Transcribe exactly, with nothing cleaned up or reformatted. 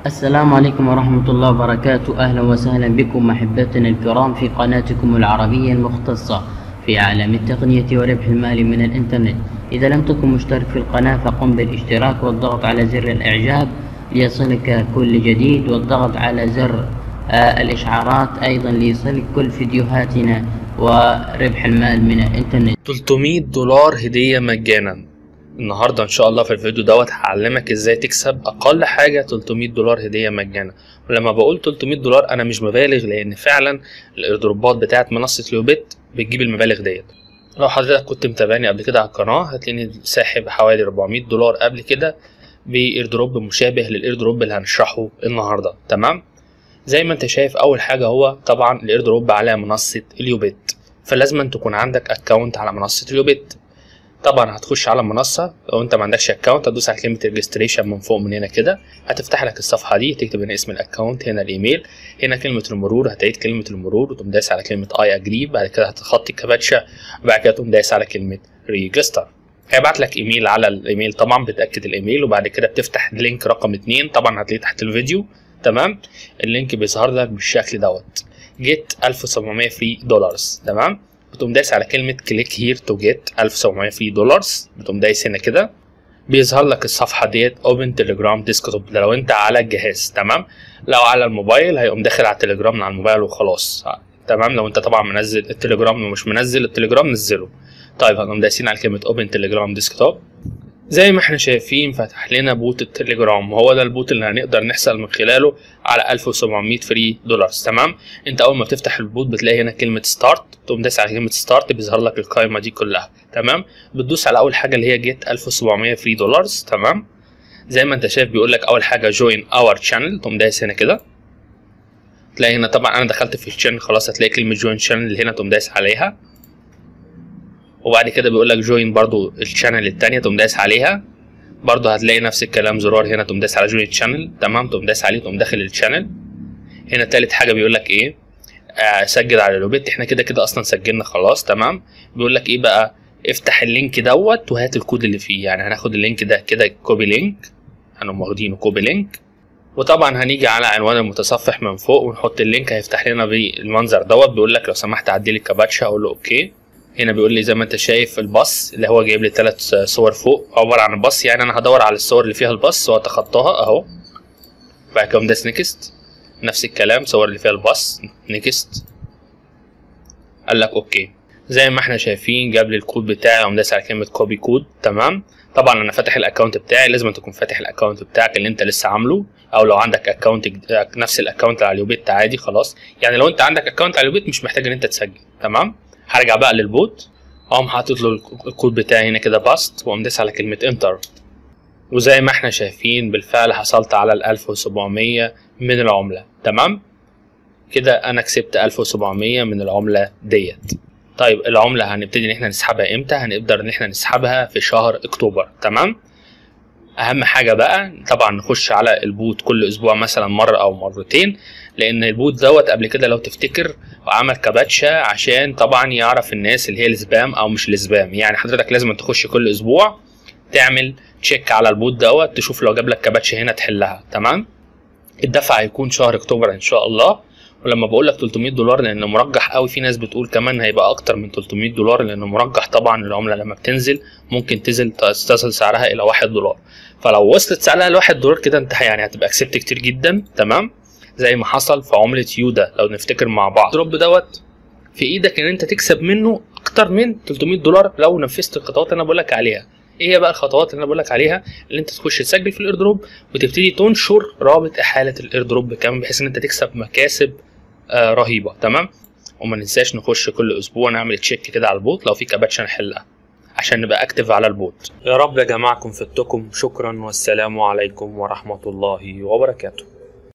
السلام عليكم ورحمة الله وبركاته. أهلا وسهلا بكم أحبتنا الكرام في قناتكم العربية المختصة في عالم التقنية وربح المال من الإنترنت. إذا لم تكن مشترك في القناة فقم بالاشتراك والضغط على زر الإعجاب ليصلك كل جديد، والضغط على زر آه الإشعارات أيضا ليصلك كل فيديوهاتنا وربح المال من الإنترنت. تلتمية دولار هدية مجانا. النهاردة ان شاء الله في الفيديو دوت هعلمك ازاي تكسب اقل حاجة تلتمية دولار هدية مجانا. ولما بقول تلتمية دولار انا مش مبالغ، لان فعلا الايردروبات بتاعت منصة ليوبيت بتجيب المبالغ ديت. لو حضرتك كنت متابعني قبل كده على القناة هتلاقيني ساحب حوالي أربعمية دولار قبل كده بايردروب مشابه للايردروب اللي هنشرحه النهاردة. تمام، زي ما انت شايف اول حاجة هو طبعا الايردروب على منصة ليوبيت، فلازم أن تكون عندك اكونت على منصة ليوبيت. طبعا هتخش على المنصه، لو انت ما عندكش اكونت هتدوس على كلمه ريجستريشن من فوق من هنا كده، هتفتح لك الصفحه دي، تكتب هنا اسم الاكونت، هنا الايميل، هنا كلمه المرور، هتعيد كلمه المرور وتقوم دايس على كلمه اي اجري، بعد كده هتخطي الكابتشا، وبعد كده تقوم دايس على كلمه ريجستر. هيبعت لك ايميل على الايميل، طبعا بتاكد الايميل، وبعد كده بتفتح اللينك رقم اتنين، طبعا هتلاقيه تحت الفيديو. تمام، اللينك بيظهر لك بالشكل دوت، جيت ألف وسبعمية فري دولارز. تمام، بتقوم دايس على كلمة كليك هير تو جيت ألف وسبعمية فري دولارز، بتقوم دايس هنا كده، بيظهر لك الصفحة ديت اوبن تليجرام ديسكتوب، ده لو انت على الجهاز. تمام، لو على الموبايل هيقوم داخل على التليجرام من على الموبايل وخلاص. تمام، لو انت طبعا منزل التليجرام ومش منزل التليجرام نزله. طيب هنقوم دايسين على كلمة اوبن تليجرام ديسكتوب. زي ما احنا شايفين فتح لنا بوت التليجرام، وهو ده البوت اللي هنقدر نحصل من خلاله على ألف وسبعمية فري دولارز. تمام، انت اول ما بتفتح البوت بتلاقي هنا كلمه ستارت، تقوم دايس على كلمه ستارت بيظهر لك القائمه دي كلها. تمام، بتدوس على اول حاجه اللي هي جيت ألف وسبعمية فري دولارز. تمام، زي ما انت شايف بيقول لك اول حاجه جوين اور شانل، تقوم دايس هنا كده، تلاقي هنا طبعا انا دخلت في الشانل خلاص، هتلاقي كلمه جوين شانل اللي هنا، تقوم دايس عليها، وبعد كده بيقول لك جوين برضو الشانل الثانيه، تقوم دايس عليها، برضه هتلاقي نفس الكلام زرار هنا، تقوم دايس على جوين شانل. تمام، تقوم دايس عليه، تقوم داخل الشانل. هنا تالت حاجه بيقول لك ايه، آه سجل على ليوبيت، احنا كده كده اصلا سجلنا خلاص. تمام، بيقول لك ايه بقى، افتح اللينك دوت وهات الكود اللي فيه، يعني هناخد اللينك ده كده كوبي لينك، هنقوم واخدينه كوبي لينك، وطبعا هنيجي على عنوان المتصفح من فوق ونحط اللينك، هيفتح لنا بالمنظر دوت، بيقول لك لو سمحت عدي لي الكابتشا، اقول له اوكي. هنا بيقول لي زي ما انت شايف الباص اللي هو جايب لي ثلاث صور فوق عباره عن الباص، يعني انا هدور على الصور اللي فيها الباص واتخطاها اهو. بعد كده داس نيكست، نفس الكلام صور اللي فيها الباص، نيكست، قال لك اوكي. زي ما احنا شايفين جاب لي الكود بتاعي، اقوم داس على كلمه كوبي كود. تمام، طبعا انا فاتح الاكونت بتاعي، لازم تكون فاتح الاكونت بتاعك اللي انت لسه عامله، او لو عندك اكونت نفس الاكونت على ليوبيت عادي خلاص، يعني لو انت عندك اكونت على ليوبيت مش محتاج ان انت تسجل. تمام، هرجع بقى للبوت، اقوم حاطط له الكود بتاعي هنا كده باست، واقوم داس على كلمه انتر، وزي ما احنا شايفين بالفعل حصلت على ال ألف وسبعمية من العمله. تمام، كده انا كسبت ألف وسبعمية من العمله ديت. طيب العمله هنبتدي ان احنا نسحبها امتى؟ هنقدر ان احنا نسحبها في شهر اكتوبر. تمام، اهم حاجه بقى طبعا نخش على البوت كل اسبوع مثلا مره او مرتين، لان البوت دوت قبل كده لو تفتكر وعمل كابتشا عشان طبعا يعرف الناس اللي هي السبام او مش السبام، يعني حضرتك لازم تخش كل اسبوع تعمل تشيك على البوت دوت، تشوف لو جاب لك كابتشا هنا تحلها. تمام، الدفع هيكون شهر اكتوبر ان شاء الله. ولما بقول لك تلتمية دولار لانه مرجح قوي، في ناس بتقول كمان هيبقى اكتر من تلتمية دولار، لانه مرجح طبعا العمله لما بتنزل ممكن تنزل تصل سعرها الى واحد دولار، فلو وصلت سعرها لواحد دولار كده انت يعني هتبقى كسبت كتير جدا. تمام، زي ما حصل في عمله يودا لو نفتكر مع بعض، الدروب دوت في ايدك ان انت تكسب منه اكتر من تلتمية دولار لو نفذت الخطوات اللي انا بقول لك عليها. ايه هي بقى الخطوات اللي انا بقول لك عليها؟ اللي انت تخش تسجل في الايردروب وتبتدي تنشر رابط احاله الايردروب كمان، بحيث ان انت تكسب مكاسب آه رهيبه. تمام، وما ننساش نخش كل اسبوع نعمل تشيك كده على البوت لو في كابتشا نحلها عشان نبقى اكتف على البوت. يا رب يا جماعه كن فدتكم، شكرا والسلام عليكم ورحمه الله وبركاته.